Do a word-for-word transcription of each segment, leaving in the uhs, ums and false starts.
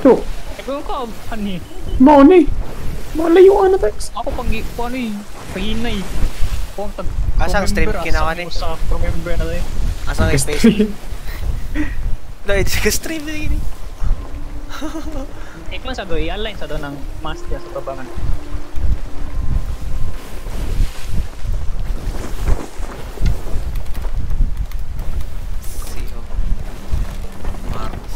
So, ikaw ka, ani. mao ni. Malayo na tayo. Ako pag ano eh, pahinay. Ako ang tag... Asang stream kinawa ni? Sa remember na tayo. Asang space? Dahil sa stream na yun eh. Iklan sa doy, align sa doon ng mask niya sa tabangan. Sio. Mars.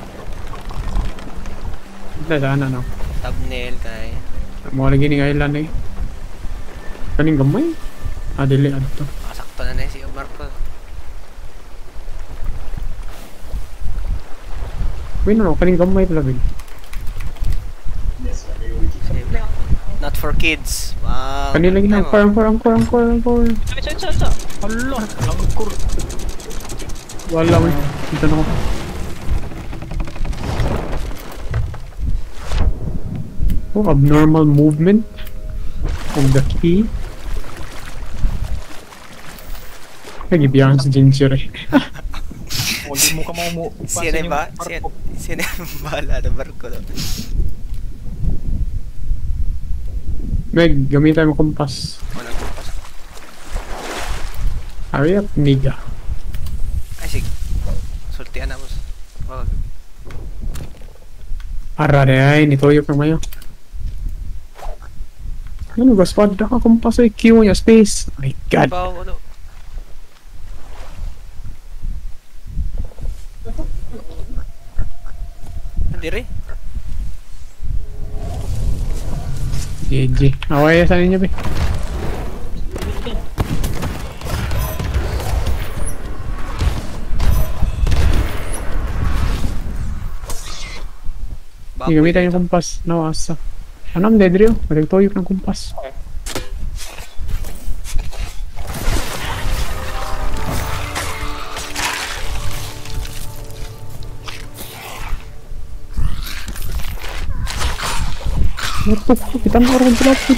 Hindi, saan ano? Thumbnail kay. Mga lagi ng island eh. Kaning gamay? Ah, dili, ano to? Sakto na na si Marco. Wait, no, kaning gamay pala, Bill. Not for kids. Wow. Kanila lagi na, angkor, angkor, angkor, angkor, angkor. Sa, sa, sa, sa. Hala, langkur. Wala mo. Dito na ako. Oh, abnormal movement of the key. Nagibiyang si Ginger eh. Huwag mo ka mo Siya na ba? Siya na bahala na barko. Meg, gamitan mo kompas. Walang kompas. Hurry up, nigga. Ay, sige. Sultian na mo. Wag. Arare ay, nitoyok na mayo. Ano, gaspad na ka kompas ay Q niya, space. My god. Bawa mo no. Andiri? G G. Away sa ninyo, be. Hindi gamitan yung kumpas. Nawasa. Ano ang dead rio? Magagtoyok ng kumpas. Ito, kita na orang pelapun.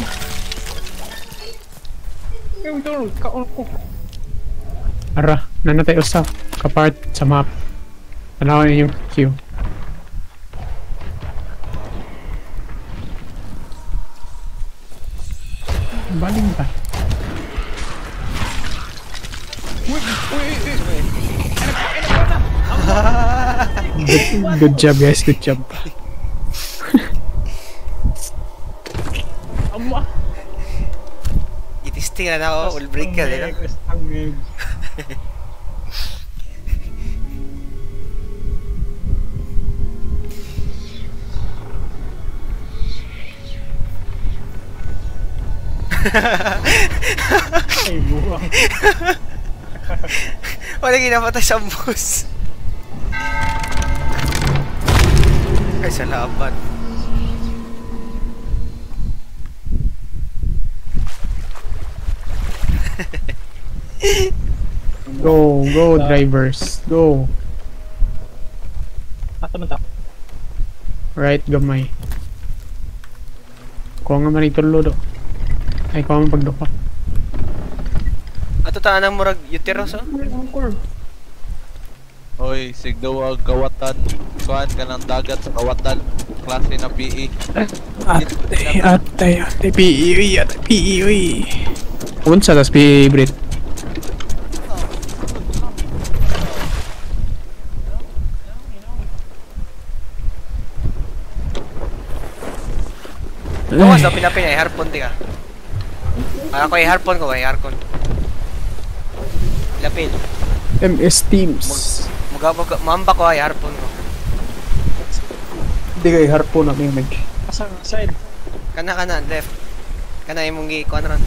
Eh, ito, kaon ko. Ara, nanatay usap. Kapart sa map. Tanawin yung Q. Baling ba? Good, good job guys, good job. Amma. Itisting na na ako, all break ka din. Ay, buwang. Wala ginapatay sa bus. Ay, sa laban. Go, go drivers, go. Ata man ta. Right, gamay. Kuha nga man itulo do. Ay, kuha man pagduka. Ato taan ang murag uterus oh? Hoy, sigdawag kawatan. Kuhan ka ng dagat sa kawatan. Klase na P E. Ate, ate, ate, P E, uy, ate, P E, uy. Unsa tas P E, Brit? Gawas na pinapin ay harpon di ka. Ako ay harpon ko, ay harpon. Lapin. M S Teams. Mugabog mamba ko ay harpon ko. Hindi kayo harpo na may mag. Asa side. Kana kana left. Kana imong gi kuan ron.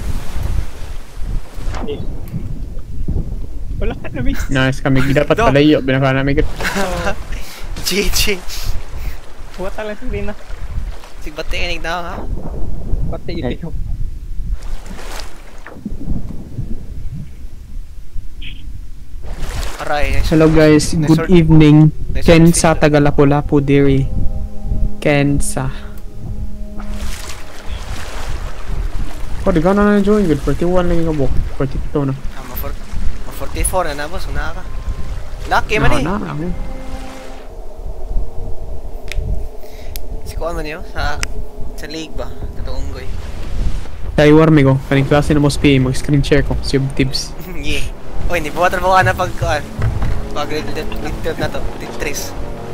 Wala ka na miss. Nice kami dapat palayo binaka namin gid. G G. Wata lang si Rina. Sig bate kanig daw ha. Pati ito. Aray. Hello guys, good evening. Kensa Tagalapu-Lapu diri. Kensa. Oh, di ka na na-join. Good, forty-one lang yung kabok. forty-two na. Ah, ma forty-four na na boss, una ka. Lucky man eh. Na, na, na. kuan man niyo sa sa league ba? Katong unggoy. Kaya warme ko, kaning klase na mo S P A, mag-screen share ko, si Tibbs. Yeah. Oy, hindi buwatan mo ka na pag kuan. Pag grade grade na to, Tetris.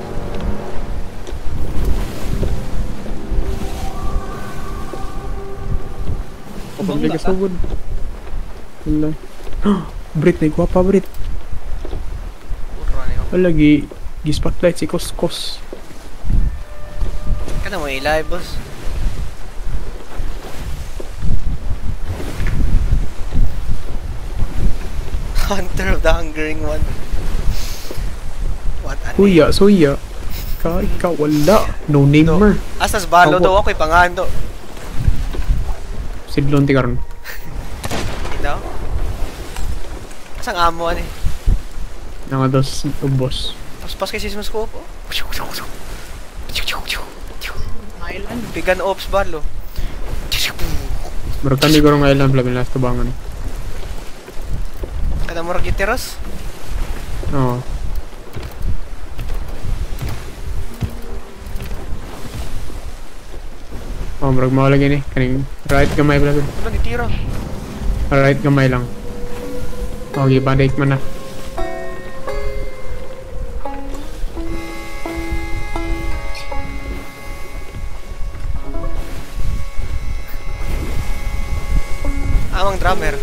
Kapag may kasugod. Wala. Brit, na iguapa Brit. Puro ano yun. Wala, gi, gi spotlight si Koskos. Kana mo ilay, boss. Hunter of the Hungering One. What an Suya, suya. Ka, ikaw, wala. No namer. Asas balo Awo. daw ako ipangahan do. Sidlon ti karon. Ito? Asang amo ani? Nga dos ubos. Pas-pas kay sismas ko po. Island. Pigan ops balo. Pero kami ko ng island labi last tubangan. Kada mo giteros? Oo. Oh, marag mo lagi ni. Kaning right gamay pala. Ano ni tiro? Right gamay lang. Oh, gibandake man na. Amang drummer.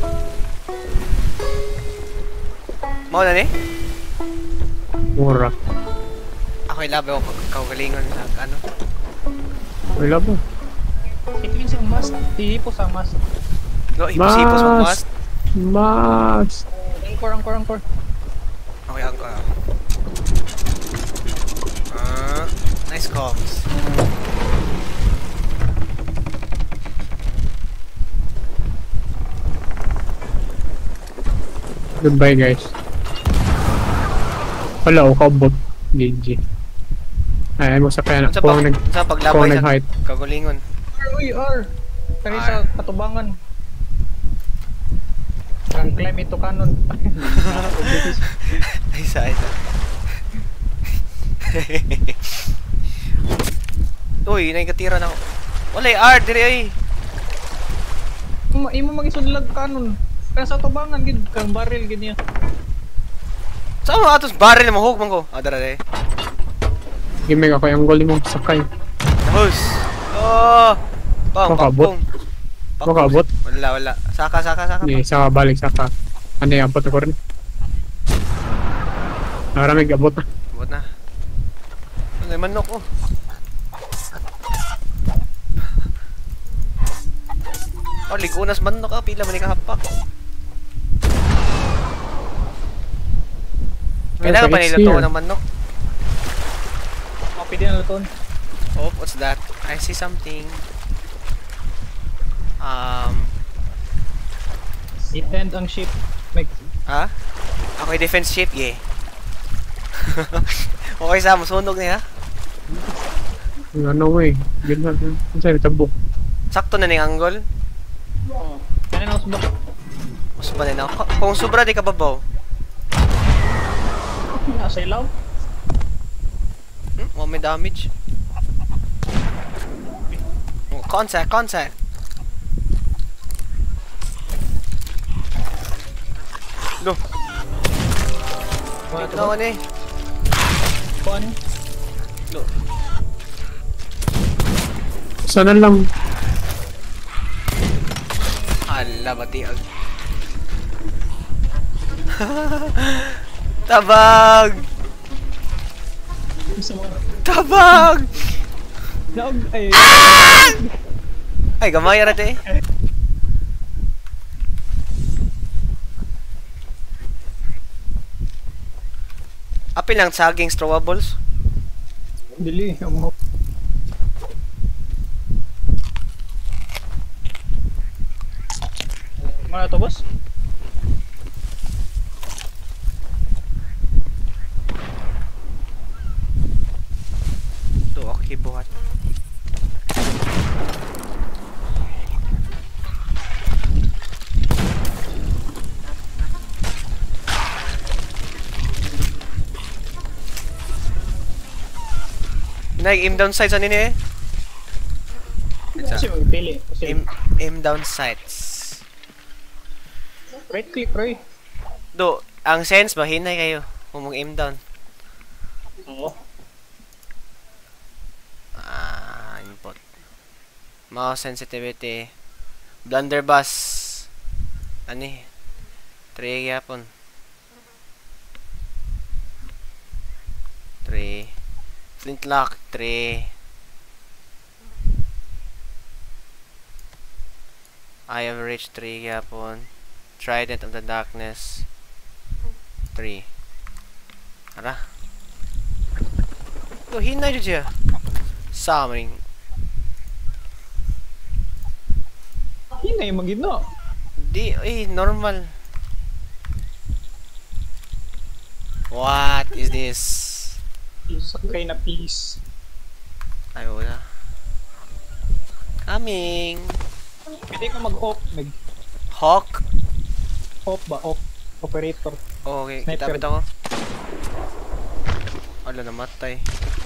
Mao na ni? Mura. Ako ilabi ako kagalingon sa ano. Wala ba? Iklin sa mas. Hihipo sa mas. No, hipos-hipos mo mas. Mas. Angkor, angkor, angkor. Okay, ang ko. Ah, nice comms. Goodbye guys. Wala ako kabot. G G. Ay, mo sa kaya na. Sa Kung pag nag... sa Kung paglabay sa nag-height. kagalingon. R, uy, R. Kani R. sa katubangan. Ang climb ito kanon. Ay sa isa. Uy, naikatira na ako. Wala yung R, dire ay. Imo imo magisudlag kanon. Kaya sa tubangan gid kang barrel gid niya. Saan mo atos barrel na mahugman ko? Ah, dara dara. Gimig ako yung goal mo sakay. Hus! Oh! Pong, pong, Makabot. pong. Pong, Makabot. Wala, wala. Saka, saka, saka. Hindi, saka balik, saka. Ano yung abot na ko rin? Naramig abot na. Abot na. Ano yung manok, oh. Oh, ligunas manok, ah. Pila man ikahapak. Kailangan pa nila to ng manok. Copy din na luton. Oh, what's that? I see something. Um, Defend ang ship. Make ha? Ako yung defense ship, yeah. Okay, Sam, sunog niya, ha? Ano eh. Ganun na. Ang sa'yo, tabok. Sakto na ning angle. Kaya na usbak. Mas ba na ako? Kung sobra, di ka babaw. Nasa ilaw. Hmm? Wow, may damage. Oh, contact, contact. No. Wala Dito naman eh. Kuan. No. Sana lang. Hala, batiag. Tabag! Isa mo. Tabag! Naog ay. Ay, gamay na eh. Apil lang saging strawables. Dili mo. Mga to, boss? To, okay, buhat. Nag-aim down sights ano ni eh? Kasi magpili. Kasi Aim, aim down sights. right click, Roy. Do, ang sense ba, hinay kayo kung mag-aim down. Oo. Ah, input. Mouse sensitivity. Blunderbuss. Ano eh? three yapon. three. Flintlock, three. Eye of Reach, three yapon. Trident of the Darkness, three. Ara. Ito, hinay dyan siya. Summering. Hinay magid no. Di, eh, normal. What is this? Sakay na piece. Ay, wala. Coming. Pwede ka mag-op. Mag Hawk. op ba? Op. Operator. Oh, okay, Sniper. kitapit ako. Wala, namatay.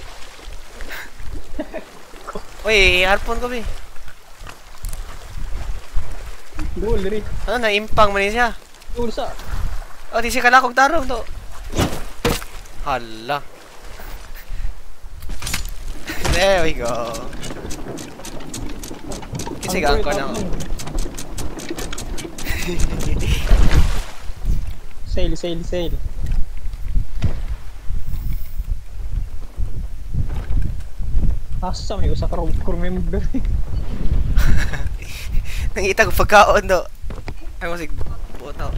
Uy, harpon ko, be. Goal, diri. Ano, na-impang man siya. Goal sa. Oh, di siya kalakog tarong to. Hala. There we go. Kisigaan ko na. Sail, sail, sail. Asa may usa ka crew member. Nangita ko pagkaon do. Ay mo sig buto.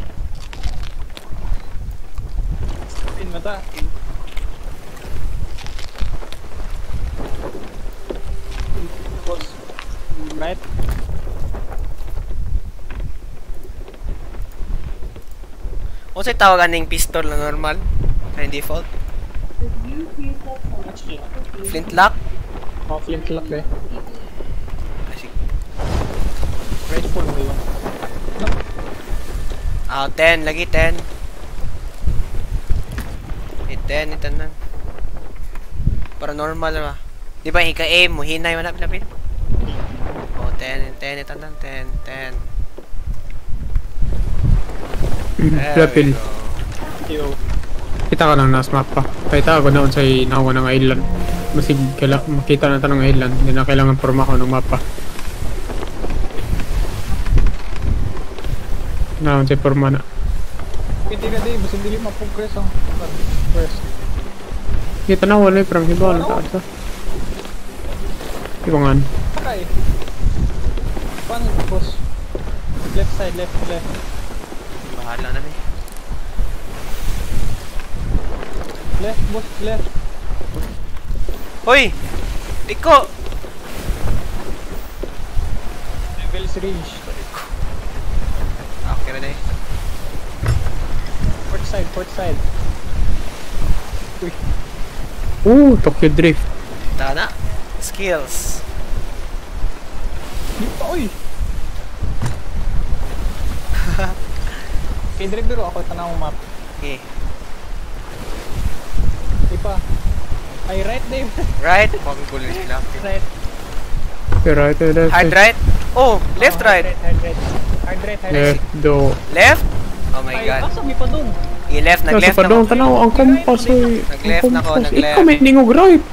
Pin mata. Boss. Right. O say tawagan ning pistol na normal? Ay default? Flintlock? Oh, flintlock eh. Ay sig. Rifle mo yun. Ah, ten lagi ten. Eh, ten ito na. Para normal ba? Di ba ika-aim mo hinay man lapit. Oh, ten, ten ito na, ten, ten. Lapil. Yo. Kita ka lang nas mapa. Kita ako na unsay nawa ng island. Masig kaila makita na tanong island. Hindi na kailangan porma ko ng mapa. Na unsay porma na. Pwede ka di, basta dili ma-progress ang first. Kita na wala from hibal ta sa. Ibangan. Okay. Paano boss? Left side, left, left. Bahala na ni. Left, boss, left. Hoy! Iko! Levels range. Okay na eh. Port side, port side. Uy. Ooh, Tokyo Drift. Taka na. Skills. Di pa, uy! Kay driver ako tanaw map. Okay. Di pa. Ay, right, Dave. Right? Bakit ko lang sila? Right. Okay, right, left. Hard right? Oh, left Oh, hard right. Hard right. Hard right, hard right. Left do. Left? Oh my Ay, god. asa may pa dun? I-left, Nasa nag-left pa daw ako. tanaw ang compass oy. Nag-left na ako, nag-left. Ikaw may ningog right.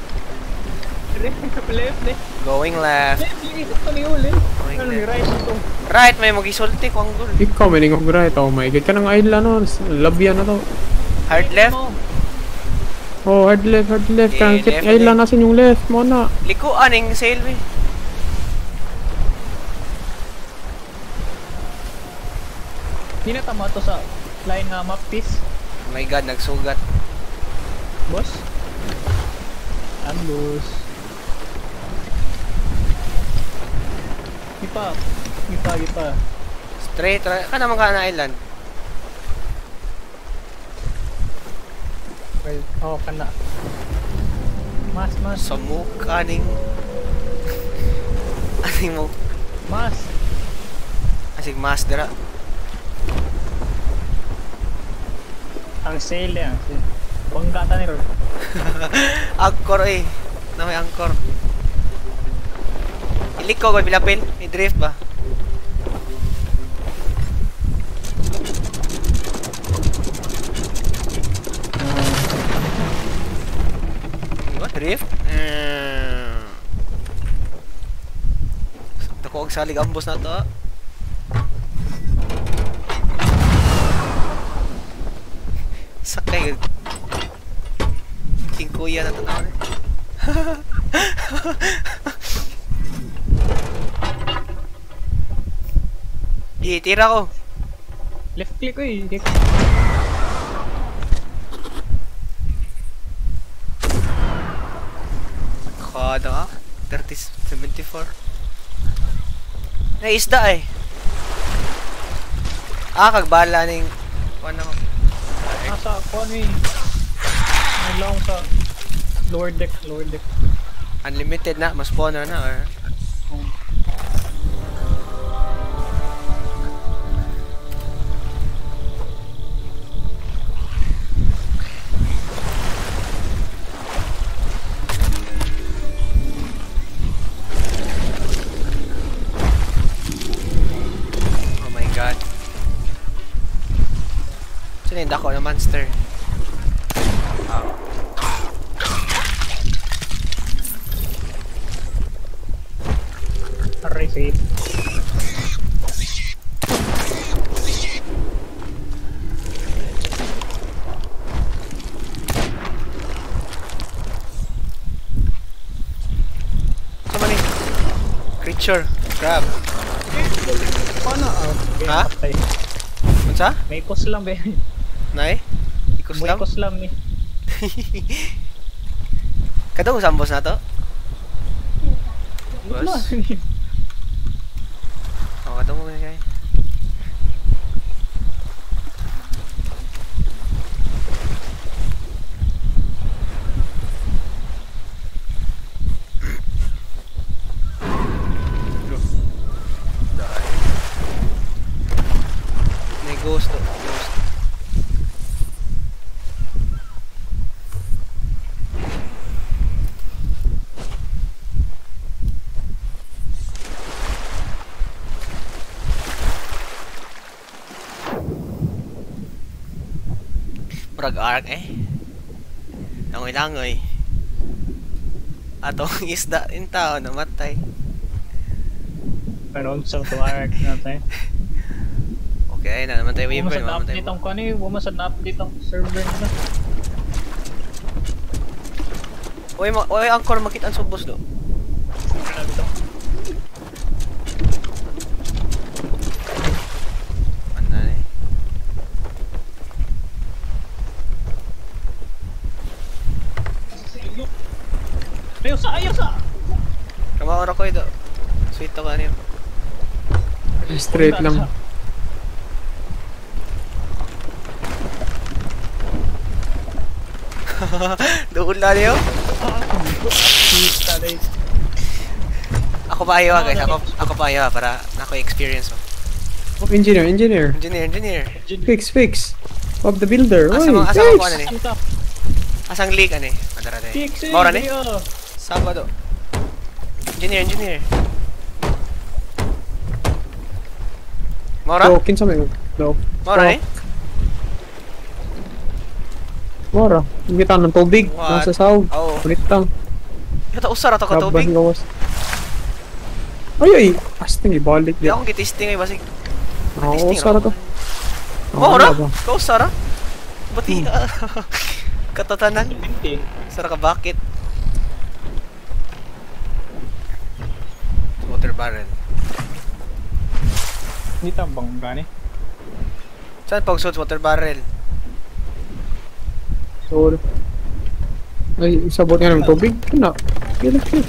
Left, left. Going left. Left, yung isip ko ni Uli. Going Ano, may left. right ito. Right, may mag-isulti ko ang goal. Ikaw may ningog right. Oh my god. Kanang island no. Labyan na to. Hard left? Ano? Oh, hard left, hard left. Eh, Kanang left, island nasin yung left mo na. Likuan yung sail eh. Di na tama to sa line na map piece. Oh my god, nagsugat. Boss. Ambus. Gipa. Gipa, gipa. Straight, right. Ka naman ka na island. Well, oh, kana. Mas, mas. Samuk, aning... Aning mo... Mas. Asig mas dira. Ang sale yan. Banggata ni Ron. Agkor eh. na may anchor. Iliko ko bilapil, i-drift ba? What? Drift? Mm. Dako og salig ambos na to. Sakay. King kuya na tanaw ni. Di tira ko. Left click ko eh. Kada ka. thirty seventy-four. May isda eh. Ah, kagbala ning ano ko. Nasa ako ano eh. Ano lang sa lower deck, lower deck. Unlimited na, mas spawner na or Um, oh my god. Sinend ako ng monster. Oh. Aray, safe. Sama ni. Creature. Crab. Paano? Ah, okay, Ha? patay. Unsa? May ikos lang ba yan? Nay? Ikos May lang? ikos lang eh. Kadong sambos na to? Wala. Boss? Oh, kadong mo na kay. May ghost to. Ghost. Murag ark eh. Langoy-langoy. Atong isda in tao namatay. Pero sa tuwarag natin. Okay, na naman tayo Huwag Weaver. masad na Namatay update mo. ang kani, huwag masad na update ang server nila. Uy, ma uy, angkor makita ang subos do. Grabe to. Ano eh. Ayaw sa, ayaw sa! Kamaora ko ito. Sweet to ka niyo. Straight lang. Doon na niyo. Kita na yun. Ako pa ayaw guys. Ako, ako pa ayaw para nako experience mo. Oh, engineer, engineer. Engineer, engineer. Fix, fix. Of the builder. Asa Oy, mo, asa fix. mo ano ni? Kita. Asang league ani? Madara de. Fix eh! Maura ni? Kaya. Sabado. Engineer, engineer. Maura? So, kinsa may no. Maura ni? Mora. Hindi ka ng tubig. What? Nasa sahog. Oo. Kulit lang. Ito usar ato ka tubig. Laban gawas. Ay ay. Asting ibalik Di din. akong gitisting ay basig. Oo, Testing usara to. Maura? ba? Ka usara? Bati ka. Katatanan. Binti. Sara ka bakit? Water barrel. Hindi tambang gani. Saan pag suit water barrel? So, ay, isabot nga ng tubig. Ano? Kailan siya?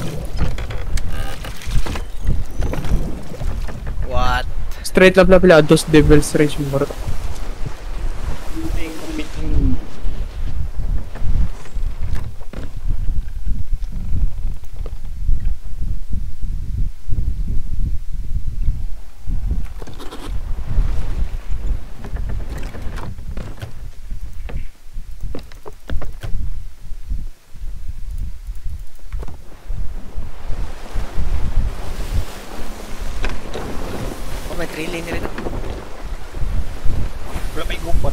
What? Straight lang pala pala. Dos Devil's Rage mo. may three lane rin ako. Wala pa igupot.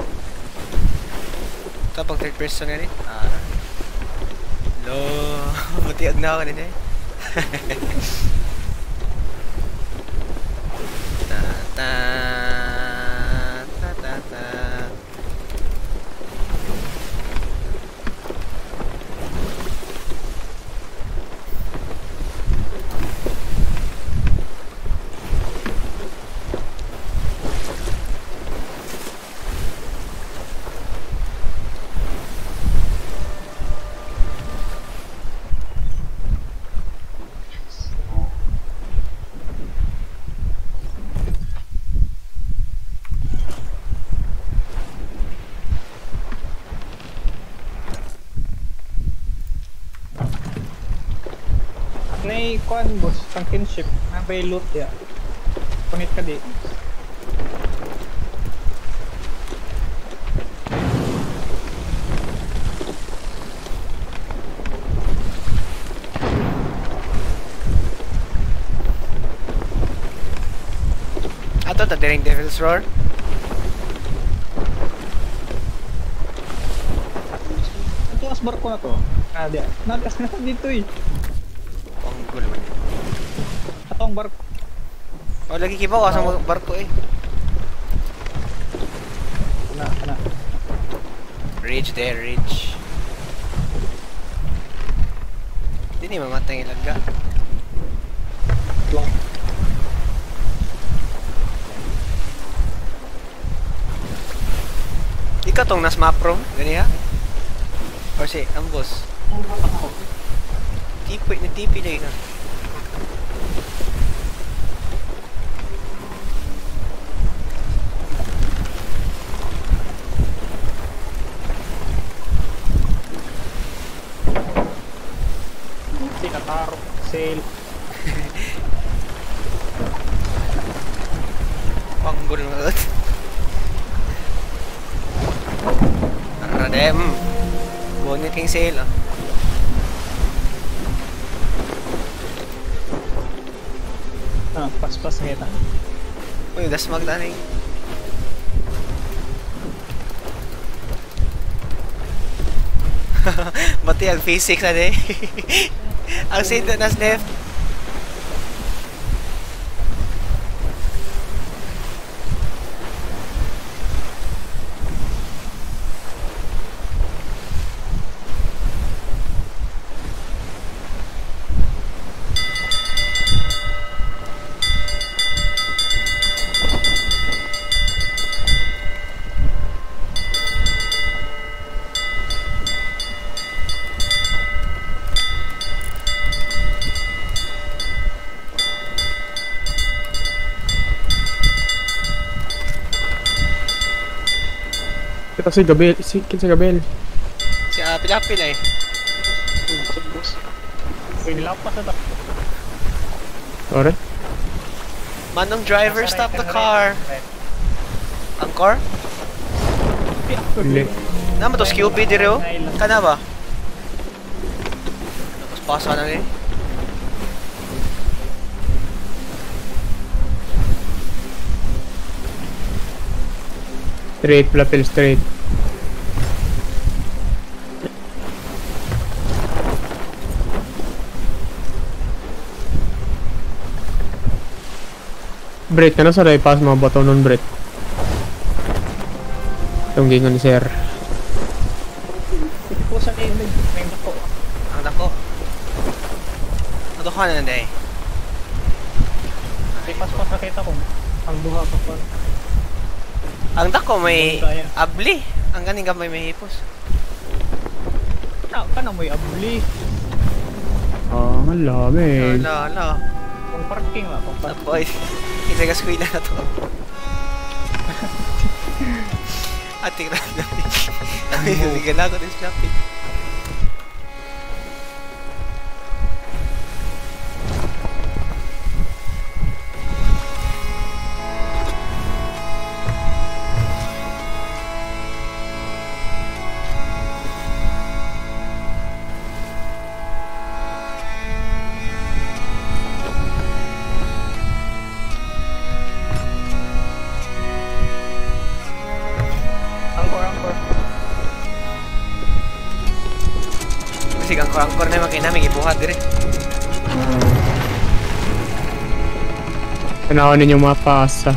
Ito pag third person nga rin. Ah. Lo, matiag na ako din eh. ta ta ta ta ta. Nay kuan boss, pang kinship, nabay loot ya. Pangit ka di. Ato ta diring Devil's Roar. Ito as barko na to. Nadi, nadi as na dito eh. Panggol man. Atong barko. Oh, lagi kibaw ka sa barko eh. Na, na. Ridge there, ridge. Hindi ni mamatay yung laga. Long. Ikaw tong nas maprom, gani ha? Or si, ang boss. Tipi, na tipi lagi ka. Si Kataro, sail. Panggol mo. Radem. Ngunit king sale ah. Ah, pas-pas ngeta. Uy, das magdaning. Bati ang physics na de. Ang side na left. Kita si Gabel, si si Gabel. Si uh, Pilapil eh. Uy, nilapas na to. Sorry. Manong driver, stop the car. Ang car? Hindi. Naman to, Q B dire oh. Kana ba? Tapos pasa na rin. Straight, Plapil, straight. Brett ka na sa pass mga bato nun, Brett. Tunggingan ni Sir. Ito po sa ilig, may dako. Ang dako. Ano ka na nanday? May pas-pas nakita ko. Ang duha pa pa. Ang dako may Kaya. abli. Ang ganing gamay may hipos. Na, ka na mo'y abuli. Ah, ang lami. Ala, ala. Kung parking lah, kung parking. Boy, isa ka squid na to. Ating random. Sige na ako din shopping. Basig ang angkor na makina may gibuhat dire. Tanawan ninyo mapa asa.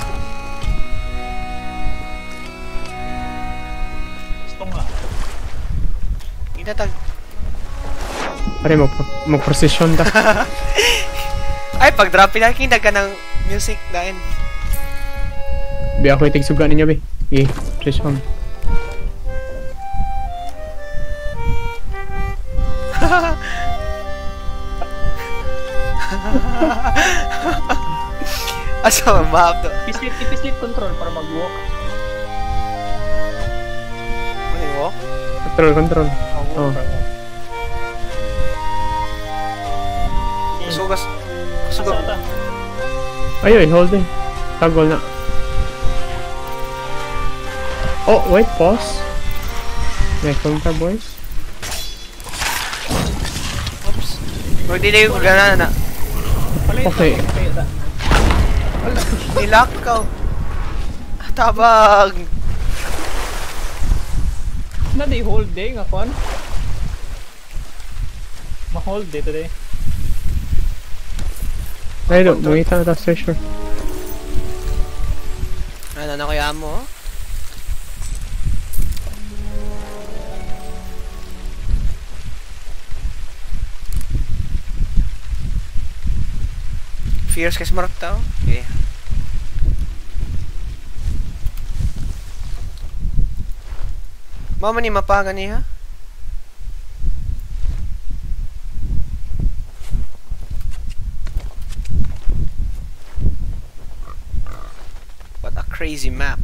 Gusto nga. Itatag. Pare mag mag-procession ta. Ay pag drop pinakita ka ng music dahil. Bi ako itig suga ninyo be. Okay, procession. Asa ang map to? Ipislit, ipislit control para mag-walk. Ano yung walk? Control, control. Oh. Sugas. Asa Sugas. ta? Ayun, hold eh. Tagol na. Oh, wait, pause. Next one ta, boys. Oops. Huwag di na yung gana na. Palay Okay. ta. Nilak ka. Tabag. Na day hold day nga kon. Ma-hold day today. Ayun, mungita na ta, treasure. Ano na kaya mo? Fierce kasi mark tao? Okay. Mama ni mapaga niya? What a crazy map.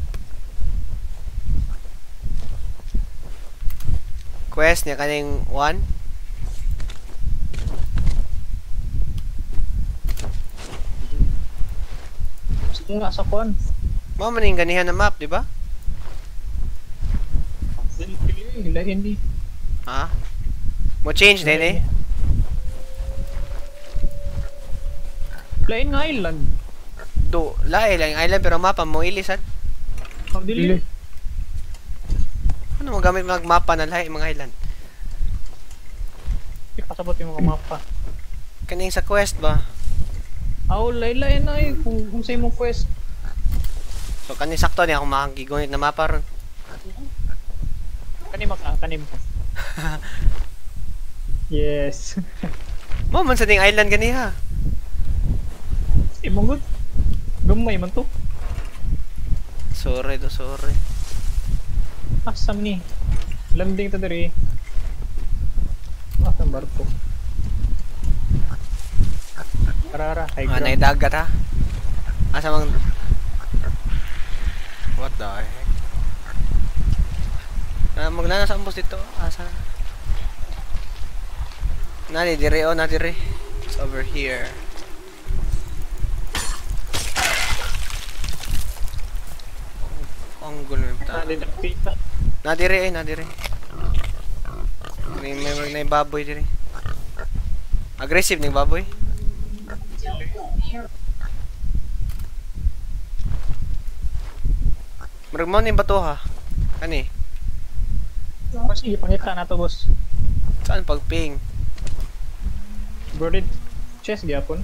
Quest niya kaning one. Gusto nga sa kon. Mama ni ganihan na map, di ba? Hila hindi. Ha? Mo change din eh. Plain nga island. Do, lae lang yung island pero mapa mo ilisan. Ang dili. Ano mo gamit mag mapa na lahi mga island? Ikasabot yung mga mapa. Kaning sa quest ba? Aw, laylay na eh. Kung, kung sa imong quest. So kaning sakto niya akong makagigunit na mapa ron. Kanim ka, kanim ko. Yes. Mo man sa ding island ganiha. Imong good. Gamay man to. Sorry do, sorry. Asam ni. Landing ta diri. Asam barko. Karara, high Ah, ground. naidagat ha. Asa mang What the heck? Na magnana sa ambos dito. Asa? Nani dire oh, na dire. It's over here. Ang gulo ng ta. Nalin ang pita. Na dire eh, na dire. May may may baboy dire. Aggressive ning baboy. Murag mo ning bato ha. Kani? Oh, sige, pangita na to, boss. Saan pagping? Boarded chest gyapon.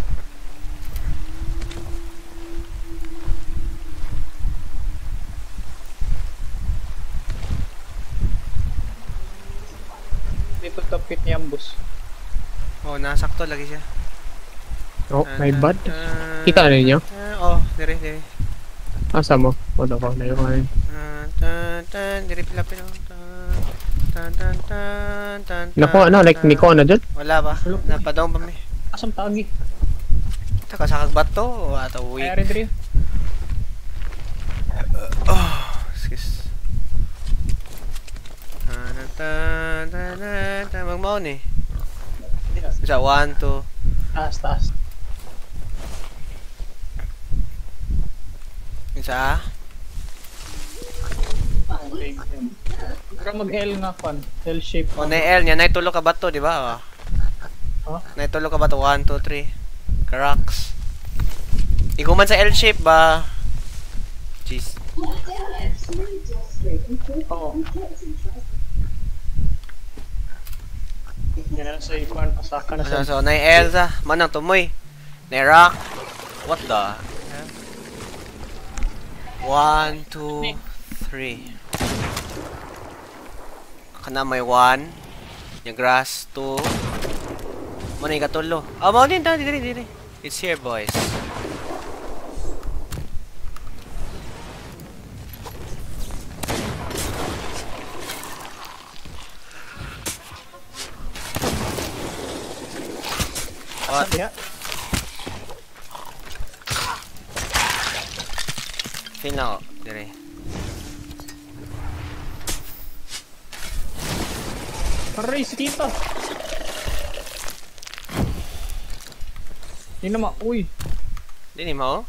Dito tapit niya ang boss. Oh, nasakto lagi siya. Oh, my bad. Ah, Kita na ninyo? ah, oh, dire dire. Asa mo? Wala ko na yung ano. Ah, tan tan dire pila pila. Tan tan tan tan. Nakuha na, like, Nico na dyan? Wala ba? Napadong pa mi. Asam tagi. Taka sakag bato o ato weak. Ay, diri. Oh, excuse. Tan tan tan tan magmao ni. Isa one two. Taas, taas. Isa. Pero mag-L nga kon. L shape. O na L niya, naitulo ka bato, di ba? Oh. Naitulo ka bato, one two three. Cracks. Iguman sa L shape ba? Jeez. Oo. Yan na sa ikuan, pasaka na So, sa... so, na Elsa. Manang tumoy. Na Rock. What the? One, two, three. Kana may one. Yung grass, two. Mana yung katulo. Ah, mau din, dali, dali, dali. It's here, boys. What? Sabi ha? Feel na ako, dire. Aray, si Tita! Hindi naman, uy! Dini mo?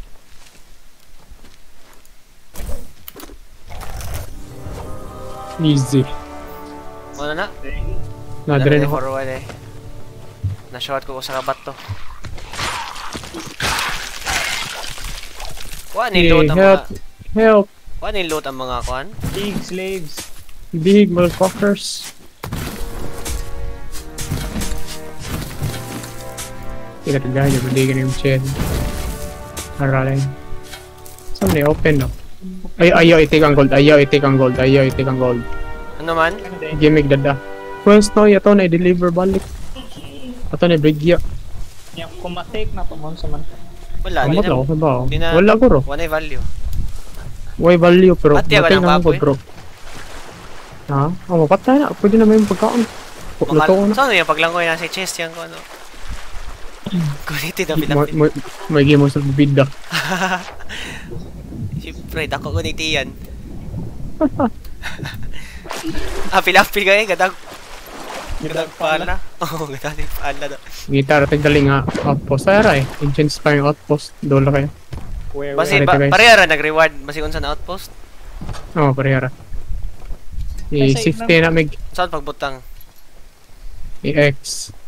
Easy. Ano na? Nadre ako. Forward eh. Na-shot ko ko sa kabat to. Kuha ni Hey, loot ang help. mga... Help. Kuha ni loot ang mga kuhan. Big slaves! Big motherfuckers. Tidak ada aja beli gini mesin. Haralin. Somebody open no. Ay ayaw itik ang gold, ayaw itik ang gold, ayaw itik ang gold. Ano man? Gimmick dada. First no, yato na i-deliver balik. Ato na brigya. Yan, kung ma-take na to, sa man. Wala, di Kamot na. lang ako ba? Di na- Wala ko ro. Wala yung value. Way value pero Pati ba matay ng na ako baboy? bro. Ha? Oh, mapatay na. Pwede na may pagkaon. Luto ko na. Saan yung paglangoy na sa chest yan ko ano? Kuniti na May, pinapin. may, may game mo sa bibida. Siyempre, dako kuniti yan. Ah, pilapil ka eh, gadag. Gadag pala. Oo, gadag pala. Gitar at galing nga outpost. Ay aray. Ancient Spire outpost. Dola kayo. Where, Basi, Sorry, ba, guys. parehara nag-reward. Basi kung saan outpost. Oo, oh, parehara. Ay, sa I-safety na mig. Saan pagbutang? I-X.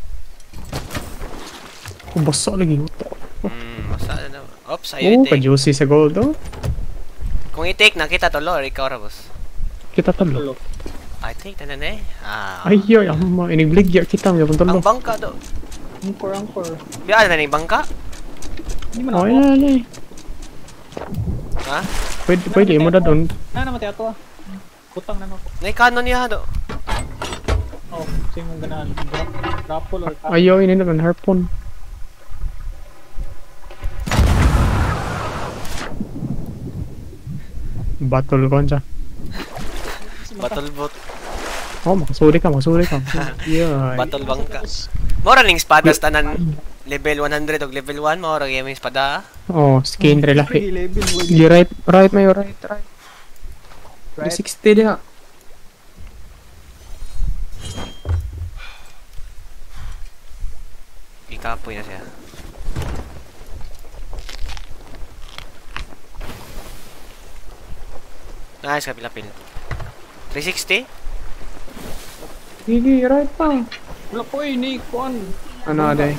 Kung basa lagi ito. Hmm, masa na naman. Oops, Oo, ayun i-take. pa-juicy sa gold oh. Kung i-take na kita to, Lord, ikaw ra, boss. Kita talo. I think na na eh. Ah. Ay, yoy, amma. Inigligya kita. May Ang talo. bangka do. Angkor, angkor. Biya na na yung bangka? Hindi man Oh, ako. yan, yan. Ha? Pwede, pwede mo na doon. Na naman tayo to ah. Kutang na ako. May canon niya do. Oh, sing mong ganahan. Grapple or cut. Ayaw, ini na doon. Harpoon. Battle ko siya. Battle boat. Oh, makasuri ka, makasuri ka. Yeah. Battle bangka. Mora ning espada tanan level one hundred o level one mora gyud yung espada. Oh, skin relahi. Free level. Di right, right mayo, right, right. Right. sixty dia. Ikapoy na siya. Nice kapil-apil. three sixty? Hindi, right pa. Wala po eh, ni Kuan. Ano, aday?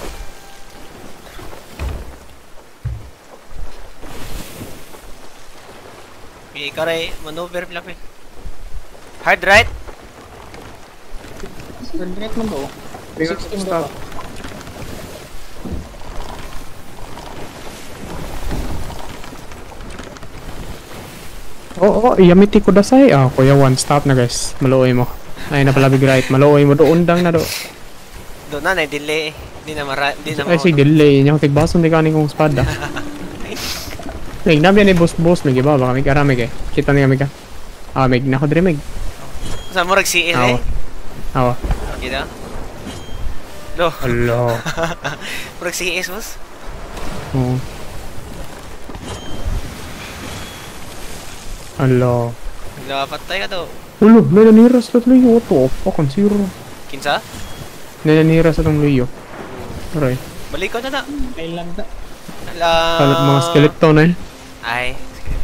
Okay, ikaw rin maneuver pilapil. Hard right? Grenade man do. sixty mo Stop. do. Oo, oh, yamiti ko dasay. Ah, kuya, one stop na guys. Maluoy mo. Ay, na pala big right. Maluoy mo doon dang na do. Doon na, na-delay eh. Di na mara... Di na Ay, si delay. Niya ko tigbason di kaning kong espada. Mig, nabi ni boss boss. Mig, iba. Baka mig aramig eh. Kita niya mig ka. Ah, mig. Nako dire mig. Sa murag C S Awa. eh. Awa. Kita? Lo. Hello. Murag C S boss. Oo. Hello. Napatay ka to. Ulo, nananira sa tatlo yung auto. Fuck, ang zero. Kinsa? Nananira sa tong luyo. Aray. Balik ko na na. Island na. Alam. Kalat mga skeleton eh. Ay.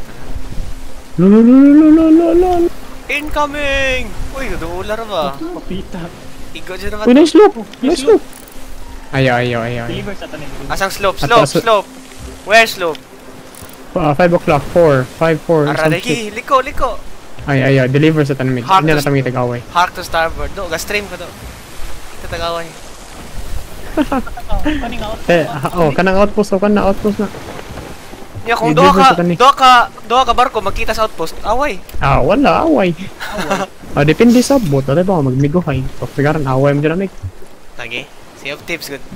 Lululululululul. Incoming! Uy, duular ba? Papita. Igo dyan naman. Uy, nice loop! Nice loop! Ayaw, ayaw, ayaw. ayaw. Deliver sa tanin. Asang slope? At Slope, aso- slope. Where slope? Uh, five o'clock, four, five, four, some Aradaki, shit. liko, liko. Ay, ayaw, deliver sa tanimig. Hard Hindi na to- kami tagaway. Hark to starboard. Do, ga-stream ko to. tagaway. Oh, kaning out. Eh, ah, oh, kanang outpost, oh, kanang outpost na. Ya kung Hindi duha ba ka, sa kani? duha ka, duha ka barko magkita sa outpost, away. Ah, wala, away. Ah, depende sa bot, ano ba, magmiguhay. So, pigaran, away mo dyan na, Lagi. Sea of tips good.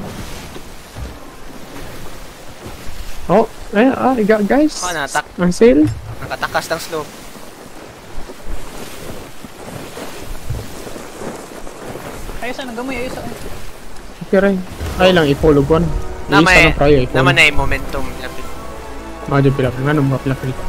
Oh, eh, ah, gu- guys. Oh, natak. Ang sail. Nakatakas ng slope. Ayos na gamay, ayos na. Okay rin. Ay lang, ipulugon. Na may, prayo, naman na yung momentum. Lapit. Mga dyan pila, nga nung mga pila pila.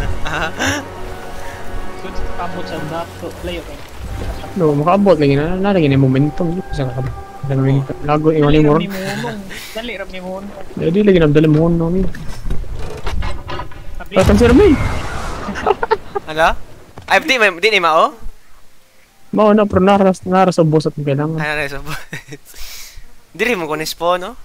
Good kabot sa dark play, okay. No, makaabot lagi na, nalagyan yung momentum. Isa ka ba? Isa kami, lago, iwan yung moron. Dali ram ni mo. Jadi lagi na dala mo no mi. Tatang sir mi. Ano? Ay, di, may- di ni Mao? Mao na pero naras naras sa boss at kailangan. Ano na yung Diri mo ko ni spawn, no?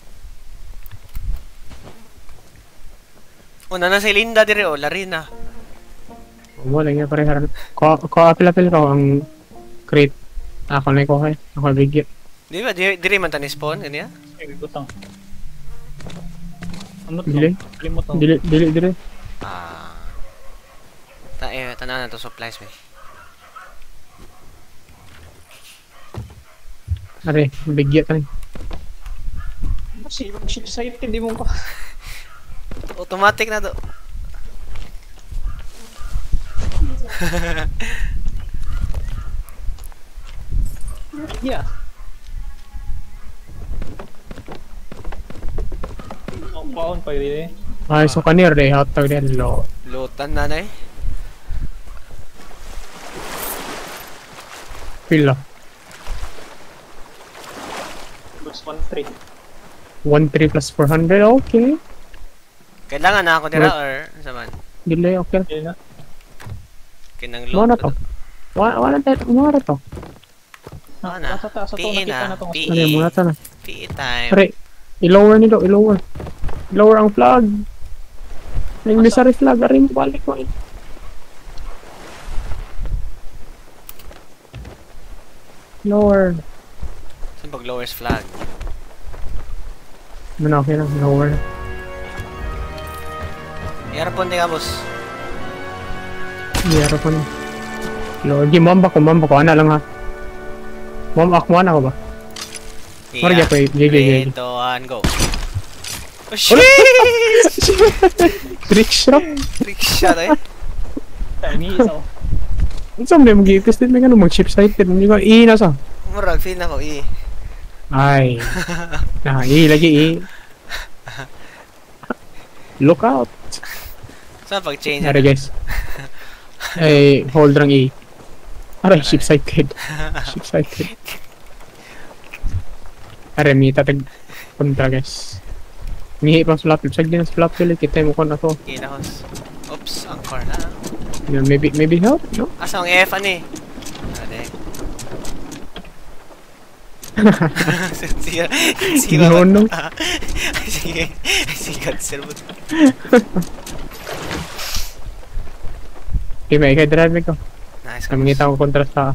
O, na si Linda diri, o, Larina. Wala nga pareha. Ko ko apil apil ko ang crate. Ako na ko kay. Ako bigyan. Di ba, di, diri man ta ni spawn, ganyan? Ay, gutang. Ano to? Dili. Limot to. Dili dili dili. Ah. Ta, eh, tanan na to supplies, may. Are, bigyan ta ni. Kasi ship site di mo pa. Automatic na to. Yeah. Oh, paon pa yun eh. Ay so kanir de hotag de lo. Lutan na na eh. Pila. Plus one three. one three plus four hundred. Okay. Kailangan na ako dira or sa man? Dili okay. Yun na. Kinang Mo na loot. to. Wa wala ta mo na to. Ah, na. Nasa taas ito, P E nakita na. na to. P Ano mo E. na ta na. P E time. Are, i-lower nito, i-lower. I-lower ang flag. Yung misary flag, aray mo balik ko. eh. Lower. Saan pag lowers flag? Ano na, okay na, lower. Yarapon di ka, boss. Hindi, araw ko na. Lower, di, mamba ko, mamba ko, ana lang ha. Mamba, ako, ana ko ba? Marga pa, eh, gigi, gigi. three, two, one, go. Oh, shit! Trick shot. Trick shot, eh. Tiny isa. Ang saan mo mag-i-test din, may ganun, mag-chip sighted. Hindi ko, i na sa. Murag, feel na ko, eh. Ay. Ah, i, lagi, i. Look out. Saan pag-change? Ari guys. Ay, hold rang E. Aray, ship sighted. Ship sighted. Aray, may tatag kontra guys. Mihi pang flap. Sag din ang flap ulit. Kita mo ko na to. Kina house. Oops, anchor na. Yeah, maybe, maybe help, no? Asa ang F, ano eh? Ade. Sige, sige. No, no. Sige, sige, cancel mo. Okay, may kay drive ko. Nice. Kami ngita ko kontra sa...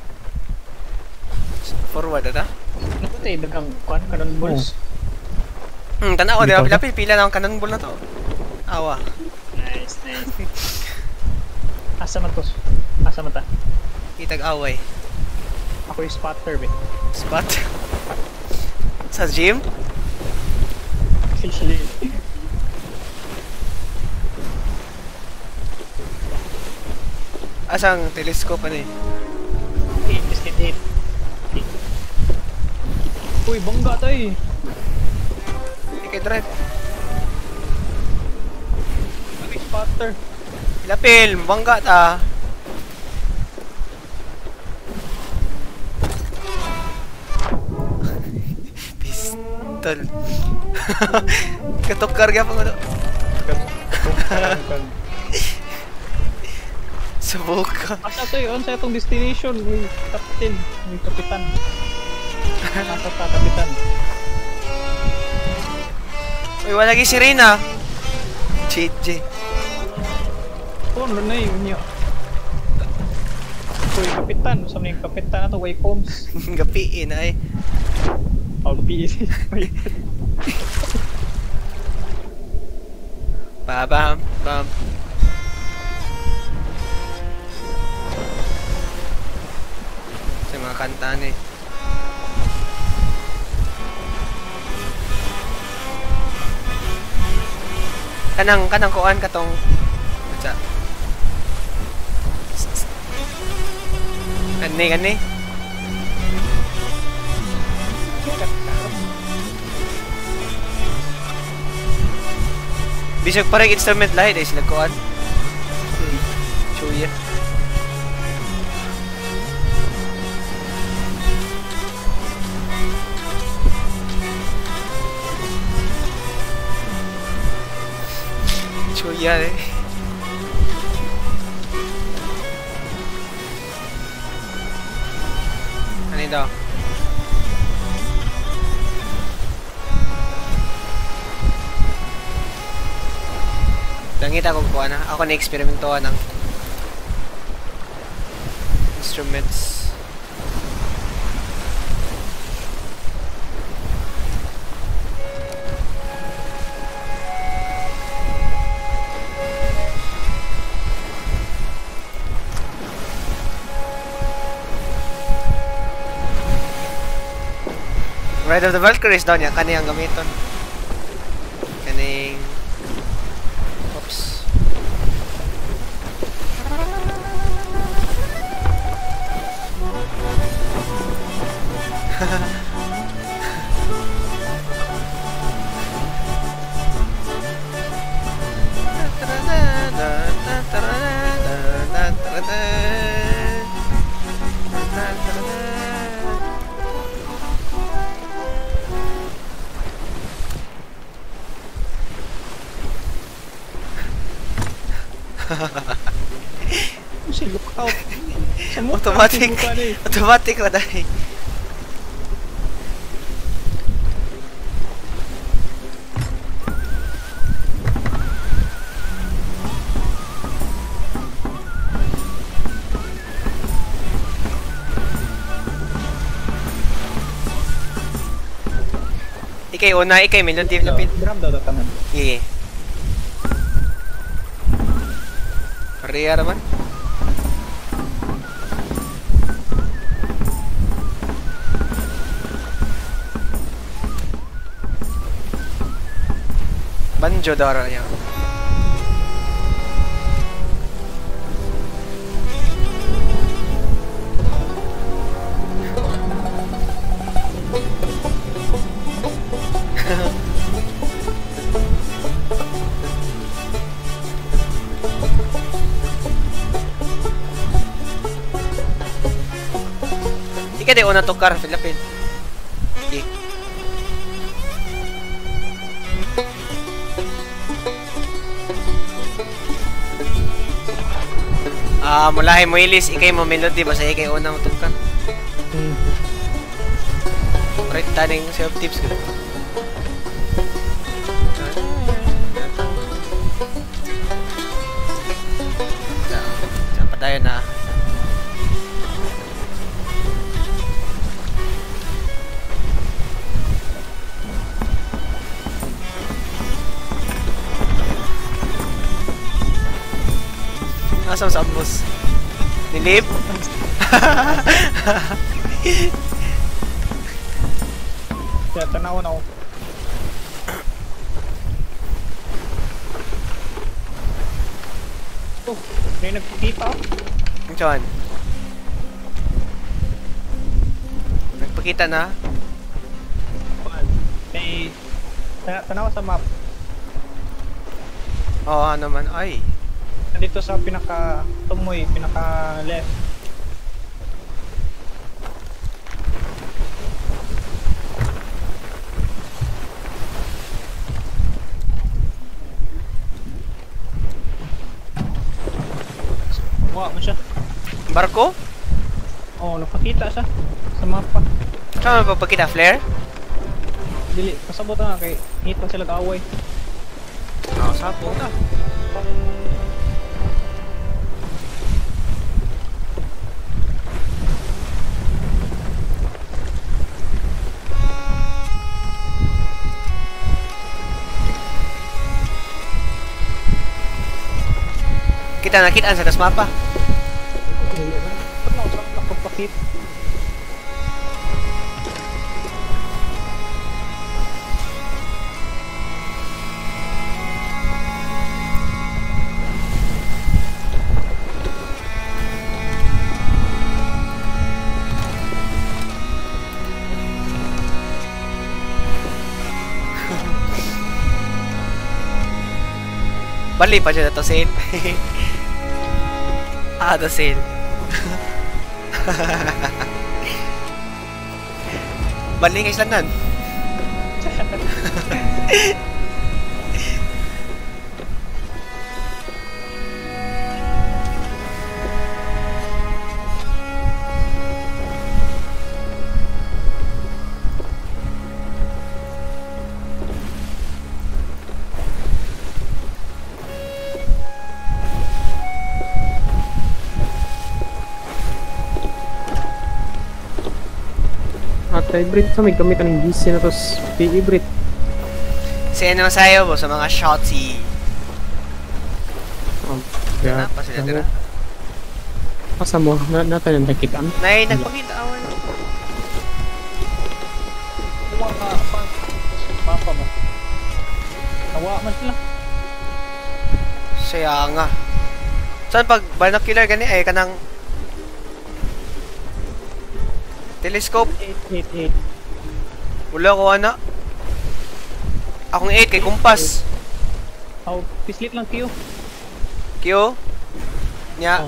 Forward, ata? Ano ba tayo? Dagang kuhan ka ng balls. Hmm, tanaw ko, di Hindi ba? pa Pila, pila na ang cannonball na to. Awa. Nice, nice. Asa man to? Asa man ta? Kitag away. Ako yung spotter, be. Spot. Sa gym? Officially. Asang telescope, ano eh? eight, biscuit eight. Uy, bangga tayo eh. Ikay drive. Ako yung spotter. Lapil, bangga ta. Pistol. Katok karga pa ano. Subuka. Asa to yun? Sa itong destination? May captain. May kapitan. Asa ta, kapitan? Uy, wala lagi si Rina. J J. Oh, ano na yun niya? Uy, kapitan. Sa mga kapitan na to, Waycombs. Gapiin ay. Oh, P S. Babam, bam. Sa mga kanta ni. Kanang kanang kuan katong Atsa. Kani kani. Bisag parang instrument lahi dahil sila kuan. Chuya. Chuya eh. Ano ito? Langit ako kuha na. Ako na-experimentohan ng instruments. Ride of the Valkyries daw niya. Kaniyang gamiton. Kaning... Oops. Si lookout. Sa mukha, Automatic. si mukha na eh. Automatic na dahil. Ikay una, ikay melody lapit. Drum daw tatangan. Iya. Pareha naman. Banjo daw niya. Ika di una tukar, Philippine. Okay. Ah, mulahi mo ilis, ikay mo melody, basta ikay una mo tukar. Hmm. Right, taning self tips ko. Saan pa tayo na? Asam sa ambos? Nilip? Kaya tanawon ako. Oh, may nagpakita ako. Ang saan? Nagpakita na? May... Tana tanaw sa map. Oo, ano man. Ay. Dito sa pinaka tumoy, pinaka left. Wala mo siya. Barko? Oo, oh, napakita siya sa mapa. Saan mo papakita? Flare? Dili, kasabot na kay hitang sila kaaway. Oo, oh, sapo na. Nakita, nakita sa das mapa. Ano, saan nakapakit? Bali pa siya na to sale. Ah, the sale. Bali nga islan nun. At hybrid sa may gamitan ng D C na tos P hybrid. Sino sa'yo mo sa mga shotty? Oh, Ano pa sila dira? Asa mo, na natin ang nakitaan. Nay, nagpakita awan. Kuha ka pa. Mapa mo. Nawa man sila. Saya nga. Saan pag binocular gani ay kanang telescope? eight eight eight. Wala ko ana. Akong eight kay kumpas. Aw, pislit lang Q. Q? Nya, Oh.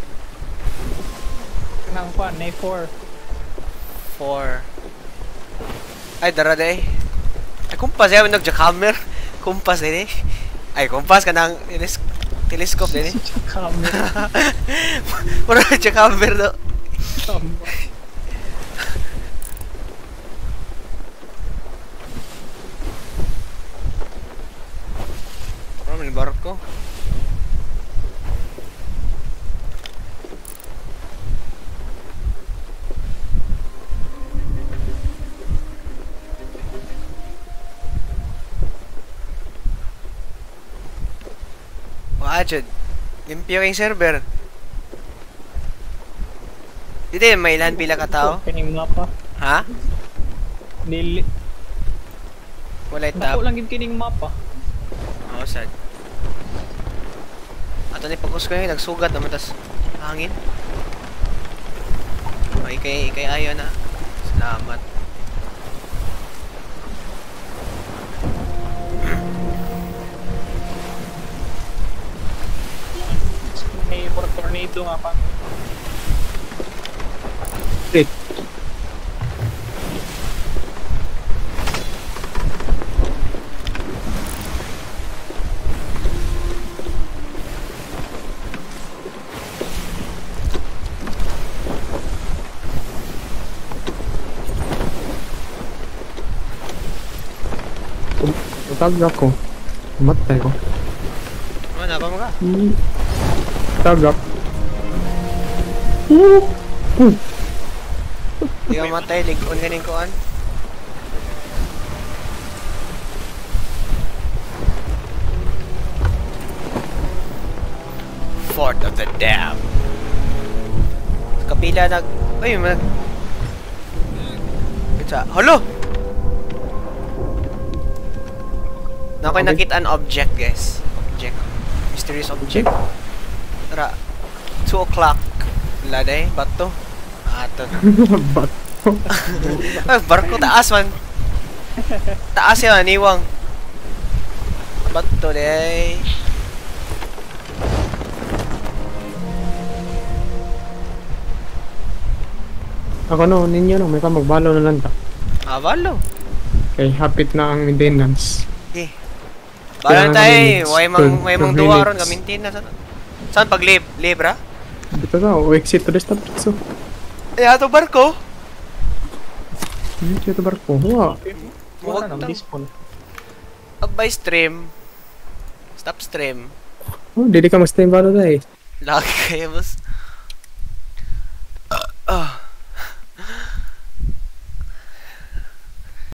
Nang kwan, nay four. four. Ay, dara day. Ay, kumpas yan, nag-jackhammer. Kumpas din eh. Ay, kumpas ka ng teles telescope din eh. Camera. Wala nag-jackhammer do. Ano may barko? Wajud. Limpyo yung server. Dito yun, may ilan pila ka tao? Kining mapa. Ha? Nili. Wala yung Nako tab. lang gid kining mapa. Oo, sad. Ato ni pag-us ko yun, nagsugat naman, tas hangin. Ay, kay, kay ayo na. Salamat. May more tornado nga pa. Hybrid. Tag ako. Matay ko. Ano, napa mo ka? Hmm. Tag ako. Hmm. Hmm. Di ka matay, ligon ganing koan. Fort of the Dam. Kapila nag... Uy, mag... Kita... Halo! Na ako'y Okay. nakita an object, guys. Object. Mysterious object. Tara. two o'clock. Wala day, bato. Ato. Bato. Ay, barko taas man. Taas yan, niwang. Bato day. Ako no, ninyo no, may ka magbalo na lang ta. Avalo. Kay hapit na ang maintenance. Okay. Balan tayo eh. Way mang, way mang two duwa ron. minutes. Gamintin na. Saan, saan pag lib? Libra? Dito na, o exit to the stop so. Eh, ato barko. Dito ito barko. Wow. Wala Huwag nang tang- dispo. Pag by stream. Stop stream. Oh, dili ka mag-stay balo dahil. Lagi kayo, boss.